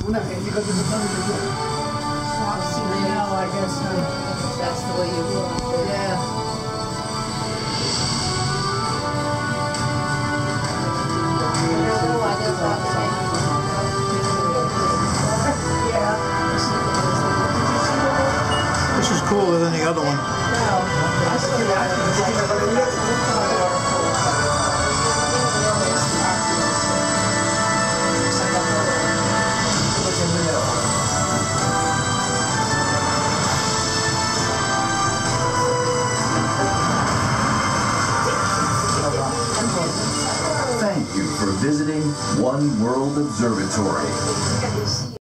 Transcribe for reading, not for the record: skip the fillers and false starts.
No, because it was under the door. No, I guess that's the way you want it. Yeah. This is cooler than the other one. Thank you for visiting One World Observatory.